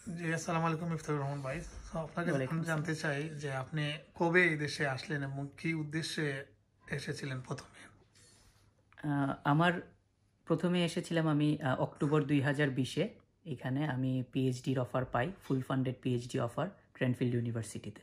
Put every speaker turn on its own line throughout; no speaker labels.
জি, আসসালামু আলাইকুম ইফতার রহমান ভাই। আপনাকে
ওয়ালাইকুম
আমি
আসসালাম।
জানতে চাই যে আপনি কবে এই দেশে আসলেন এবং কি উদ্দেশ্যে এসেছিলেন প্রথমে?
আমার প্রথমে এসেছিলাম আমি অক্টোবর 2020-এ। এখানে আমি পিএইচডির অফার পাই, ফুল ফান্ডেড পিএইচডি অফার ক্র্যানফিল্ড ইউনিভার্সিটিতে।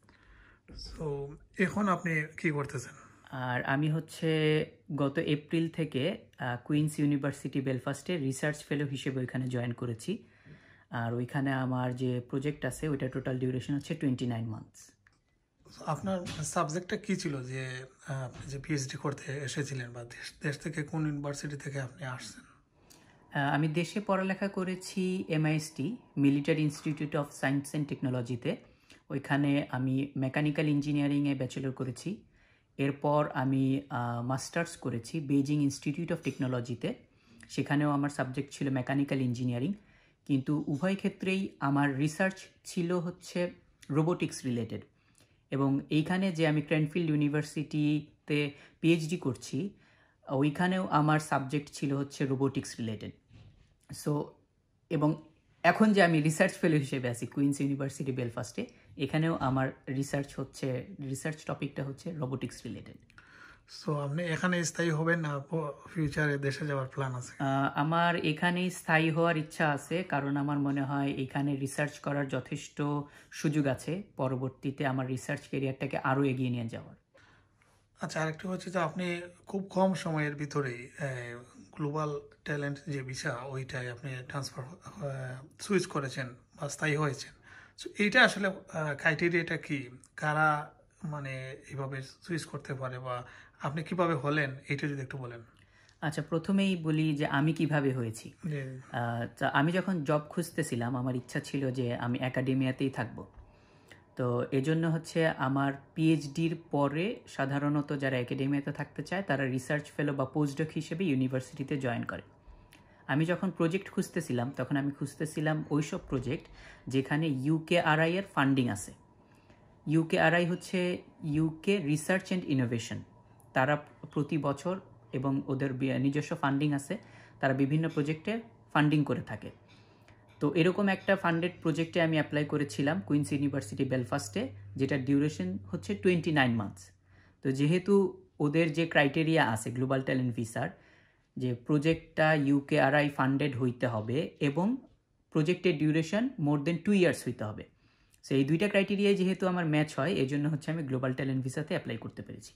তো এখন আপনি কি করতেছেন?
আর আমি হচ্ছে গত এপ্রিল থেকে কুইন্স ইউনিভার্সিটি বেলফাস্টে রিসার্চ ফেলো হিসেবে ওইখানে জয়েন করেছি। আর ওইখানে আমার যে প্রজেক্ট আছে ওইটা টোটাল ডিউরেশন হচ্ছে 29 মান্থস।
আপনার সাবজেক্টটা কি ছিল যে আপনি যে পিএইচডি করতে এসেছিলেন বা দেশ দেশ থেকে কোন ইউনিভার্সিটি থেকে আপনি আসছেন?
আমি দেশে পড়ালেখা করেছি MIST, military institute of science and টেকনোলজিতে। ওইখানে আমি মেকানিক্যাল ইঞ্জিনিয়ারিংয়ে ব্যাচেলর করেছি। এরপর আমি মাস্টার্স করেছি বেইজিং ইনস্টিটিউট অফ টেকনোলজিতে। সেখানেও আমার সাবজেক্ট ছিল মেকানিক্যাল ইঞ্জিনিয়ারিং, কিন্তু উভয় ক্ষেত্রেই আমার রিসার্চ ছিল হচ্ছে রোবোটিক্স রিলেটেড। এবং এইখানে যে আমি ক্র্যানফিল্ড ইউনিভার্সিটিতে পিএইচডি করছি, ওইখানেও আমার সাবজেক্ট ছিল হচ্ছে রোবোটিক্স রিলেটেড। সো এবং এখন যে আমি রিসার্চ ফেলো হিসেবে আছি কুইন্স ইউনিভার্সিটি বেলফাস্টে, এখানেও আমার রিসার্চ টপিকটা হচ্ছে রোবোটিক্স রিলেটেড।
সো আপনি এখানে স্থায়ী হবেন না ফিউচারে দেশে যাওয়ার প্ল্যান আছে?
আমার এখানেই স্থায়ী হওয়ার ইচ্ছা আছে, কারণ আমার মনে হয় এখানে রিসার্চ করার যথেষ্ট সুযোগ আছে পরবর্তীতে আমার রিসার্চ ক্যারিয়ারটাকে আরও এগিয়ে নিয়ে যাওয়ার।
আচ্ছা, আরেকটা হচ্ছে যে আপনি খুব কম সময়ের ভিতরেই গ্লোবাল ট্যালেন্ট যে ভিসা ওইটাই আপনি ট্রান্সফার সুইচ করেছেন বা স্থায়ী হয়েছেন। সো এইটা আসলে ক্রাইটেরিয়াটা কি? কারা মানে এইভাবে সুইচ করতে পারে বা আপনি কিভাবে হলেন এইটা যদি একটু বলেন।
আচ্ছা, প্রথমেই বলি যে আমি কিভাবে হয়েছি।
যে
তা আমি যখন জব খুঁজতেছিলাম আমার ইচ্ছা ছিল যে আমি একাডেমিয়াতেই থাকবো। তো এজন্য হচ্ছে আমার পিএইচডির পরে সাধারণত যারা একাডেমিয়াতে থাকতে চায় তারা রিসার্চ ফেলো বা পোস্টডক হিসেবে ইউনিভার্সিটিতে জয়েন করে। আমি যখন প্রজেক্ট খুঁজতেছিলাম তখন আমি খুঁজতেছিলাম ওইসব প্রজেক্ট যেখানে ইউকেআরআই এর ফান্ডিং আছে। ইউকেআরআই হচ্ছে ইউকে রিসার্চ অ্যান্ড ইনোভেশন। তারা প্রতি বছর এবং ওদের নিজস্ব ফান্ডিং আছে, তারা বিভিন্ন প্রজেক্টে ফান্ডিং করে থাকে। তো এরকম একটা ফান্ডেড প্রজেক্টে আমি অ্যাপ্লাই করেছিলাম কুইন্স ইউনিভার্সিটি বেলফাস্টে, যেটা ডিউরেশন হচ্ছে 29 মান্থস। তো যেহেতু ওদের যে ক্রাইটেরিয়া আছে গ্লোবাল ট্যালেন্ট ভিসার, যে প্রজেক্টটা ইউকেআরআই ফান্ডেড হইতে হবে এবং প্রজেক্টের ডিউরেশন মোর দেন 2 ইয়ার্স হইতে হবে। সো এই দুইটা ক্রাইটেরিয়ায় যেহেতু আমার ম্যাচ হয়, এই জন্য হচ্ছে আমি গ্লোবাল ট্যালেন্ট ভিসাতে অ্যাপ্লাই করতে পেরেছি।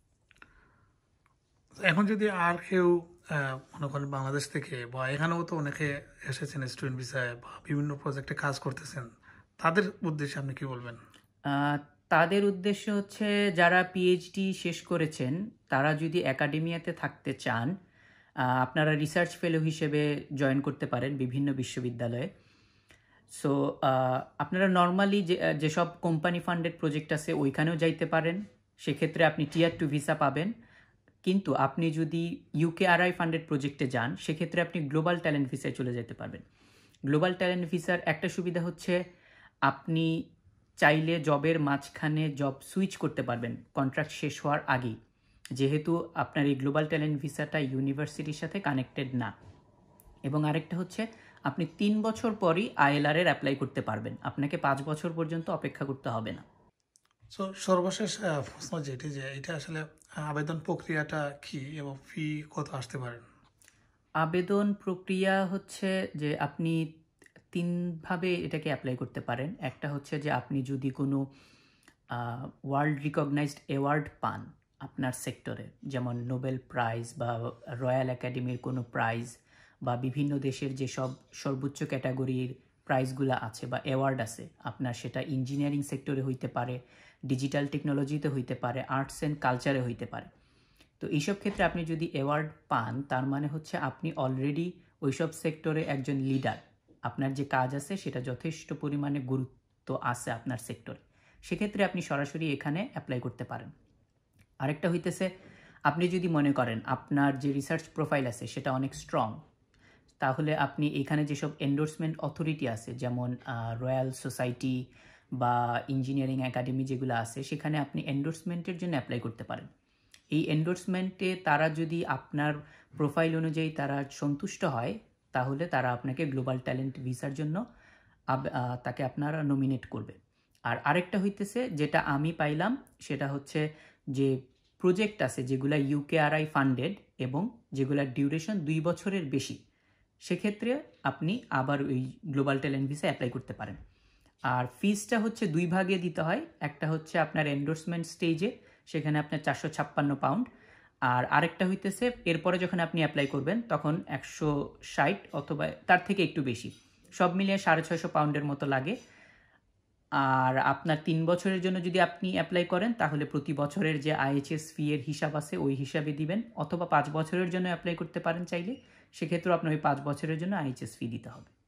এখন যদি আর কেউ মনে করেন বাংলাদেশ থেকে বা এখানেও তো অনেকে এসেছেন স্টুডেন্ট ভিসায় বা বিভিন্ন প্রজেক্টে কাজ করতেছেন, তাদের উদ্দেশ্যে আপনি কি বলবেন?
তাদের উদ্দেশ্য হচ্ছে যারা পিএইচডি শেষ করেছেন তারা যদি একাডেমিয়াতে থাকতে চান, আপনারা রিসার্চ ফেলো হিসেবে জয়েন করতে পারেন বিভিন্ন বিশ্ববিদ্যালয়ে। সো আপনারা নর্মালি যেসব কোম্পানি ফান্ডেড প্রজেক্ট আছে ওইখানেও যাইতে পারেন, সেক্ষেত্রে আপনি টিয়ার 2 ভিসা পাবেন। কিন্তু আপনি যদি ইউকেআরআই ফান্ডেড প্রজেক্টে যান সেক্ষেত্রে আপনি গ্লোবাল ট্যালেন্ট ভিসায় চলে যেতে পারবেন। গ্লোবাল ট্যালেন্ট ভিসার একটা সুবিধা হচ্ছে আপনি চাইলে জবের মাঝখানে জব সুইচ করতে পারবেন কন্ট্রাক্ট শেষ হওয়ার আগেই, যেহেতু আপনার এই গ্লোবাল ট্যালেন্ট ভিসাটা ইউনিভার্সিটির সাথে কানেক্টেড না। এবং আরেকটা হচ্ছে আপনি 3 বছর পরই আইএলআর এর অ্যাপ্লাই করতে পারবেন, আপনাকে 5 বছর পর্যন্ত অপেক্ষা করতে হবে না।
সো সর্বশেষ প্রশ্ন যেটি যে এটা আসলে আবেদন প্রক্রিয়াটা কি এবং ফি কত আসতে পারেন?
আবেদন প্রক্রিয়া হচ্ছে যে আপনি 3ভাবে এটাকে অ্যাপ্লাই করতে পারেন। একটা হচ্ছে যে আপনি যদি কোনো ওয়ার্ল্ড রিকগনাইজড অ্যাওয়ার্ড পান আপনার সেক্টরে, যেমন নোবেল প্রাইজ বা রয়্যাল একাডেমির কোনো প্রাইজ বা বিভিন্ন দেশের যেসব সর্বোচ্চ ক্যাটাগরির প্রাইজগুলো আছে বা অ্যাওয়ার্ড আছে, আপনার সেটা ইঞ্জিনিয়ারিং সেক্টরে হইতে পারে, ডিজিটাল টেকনোলজিতে হইতে পারে, আর্টস অ্যান্ড কালচারে হইতে পারে। তো এইসব ক্ষেত্রে আপনি যদি অ্যাওয়ার্ড পান তার মানে হচ্ছে আপনি অলরেডি ওইসব সেক্টরে একজন লিডার, আপনার যে কাজ আছে সেটা যথেষ্ট পরিমাণে গুরুত্ব আছে আপনার সেক্টরে, সেক্ষেত্রে আপনি সরাসরি এখানে অ্যাপ্লাই করতে পারেন। আরেকটা হইতেছে আপনি যদি মনে করেন আপনার যে রিসার্চ প্রোফাইল আছে সেটা অনেক স্ট্রং, তাহলে আপনি এখানে যেসব এন্ডোর্সমেন্ট অথরিটি আছে যেমন রয়্যাল সোসাইটি বা ইঞ্জিনিয়ারিং একাডেমি যেগুলো আছে, সেখানে আপনি এন্ডোর্সমেন্টের জন্য অ্যাপ্লাই করতে পারেন। এই এন্ডোর্সমেন্টে তারা যদি আপনার প্রোফাইল অনুযায়ী তারা সন্তুষ্ট হয়, তাহলে তারা আপনাকে গ্লোবাল ট্যালেন্ট ভিসার জন্য তাকে আপনারা নমিনেট করবে। আর আরেকটা হইতেছে যেটা আমি পাইলাম, সেটা হচ্ছে যে প্রজেক্ট আছে যেগুলা ইউকেআরআই ফান্ডেড এবং যেগুলার ডিউরেশন 2 বছরের বেশি, সেক্ষেত্রে আপনি আবার ওই গ্লোবাল ট্যালেন্ট ভিসা অ্যাপ্লাই করতে পারেন। আর ফিসটা হচ্ছে 2 ভাগে দিতে হয়। একটা হচ্ছে আপনার এন্ডোর্সমেন্ট স্টেজে, সেখানে আপনার 456 পাউন্ড। আর আরেকটা হইতেছে এরপরে যখন আপনি অ্যাপ্লাই করবেন তখন 160 অথবা তার থেকে একটু বেশি, সব মিলিয়ে 650 পাউন্ডের মতো লাগে। আর আপনার 3 বছরের জন্য যদি আপনি অ্যাপ্লাই করেন তাহলে প্রতি বছরের যে আইএইচএস ফি এর হিসাব আছে ওই হিসাবে দিবেন, অথবা 5 বছরের জন্য অ্যাপ্লাই করতে পারেন চাইলে, সেক্ষেত্রেও আপনার ওই 5 বছরের জন্য আইএইচএস ফি দিতে হবে।